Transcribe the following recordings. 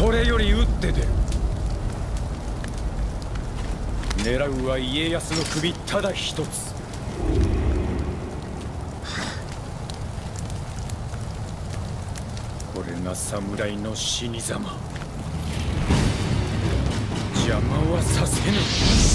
これより打って出る。狙うは家康の首ただ一つ。これが侍の死に様。邪魔はさせぬ。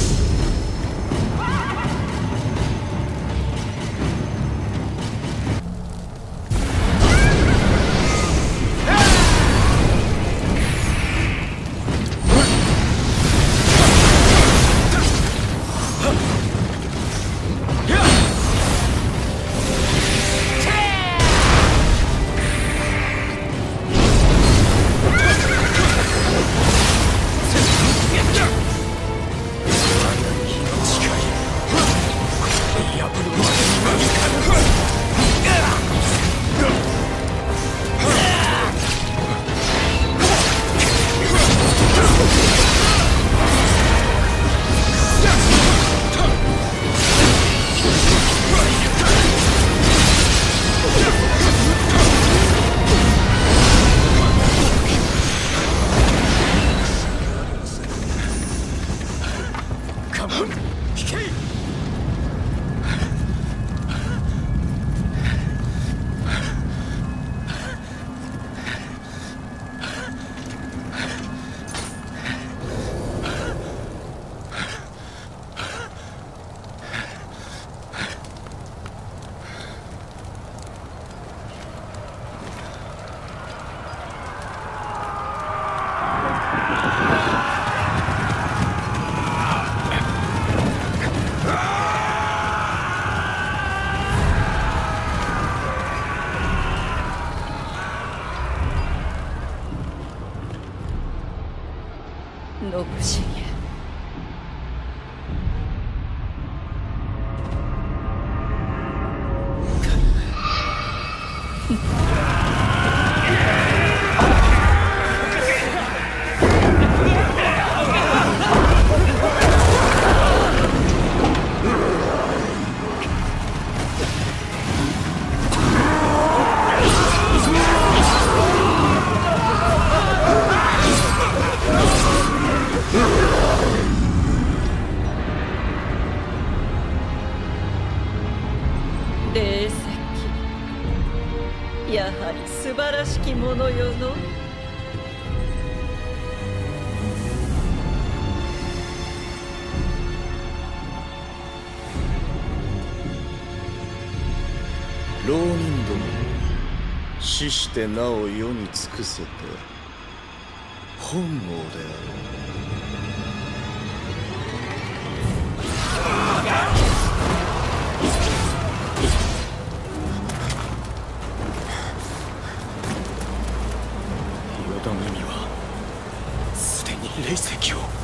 信繁。霊石、やはり素晴らしきものよの。 浪人ども、死してなお世に尽くせて本望である。 淀君はすでに霊石を。